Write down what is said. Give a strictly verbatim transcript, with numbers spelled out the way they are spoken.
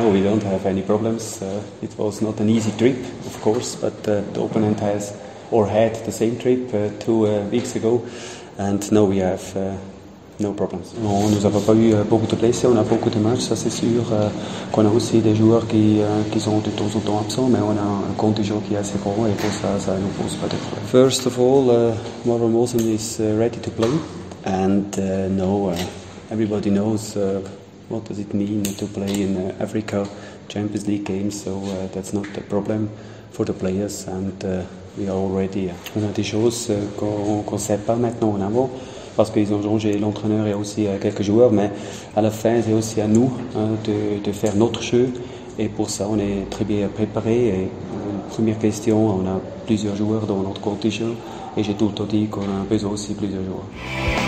No, we don't have any problems. Uh, it was not an easy trip, of course, but uh, the opponent has or had the same trip uh, two uh, weeks ago, and no, we have uh, no problems. Non, nous n'avons pas eu beaucoup de blessés, on a beaucoup de matchs, ça c'est sûr. Euh, qu'on a aussi des joueurs qui, euh, qui sont de temps en temps absents, mais on a un contingent qui est assez grand et pour ça, ça ne nous pose pas de problème. First of all, uh, Marwan Mohsen is uh, ready to play, and uh, no, uh, everybody knows uh, what does it mean to play in uh, Africa Champions League games, so uh, that's not a problem for the players, and uh, we are all ready. On a des choses uh, qu'on qu'on ne sait pas maintenant en avant, parce qu'ils ont changé l'entraîneur et aussi uh, quelques joueurs, mais à la fin c'est aussi à nous hein, de, de faire notre jeu, et pour ça on est très bien préparé. Et euh, première question, on a plusieurs joueurs dans notre contingent, et j'ai tout le temps dit qu'on a besoin aussi de plusieurs joueurs.